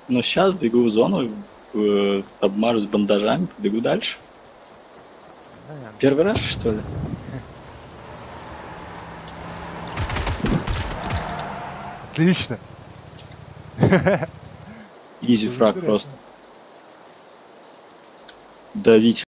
Ну, сейчас бегу в зону, обмажусь бандажами, побегу дальше. Понятно. Первый раз, что ли? Отлично. Изи Было фраг интересно. просто. Давить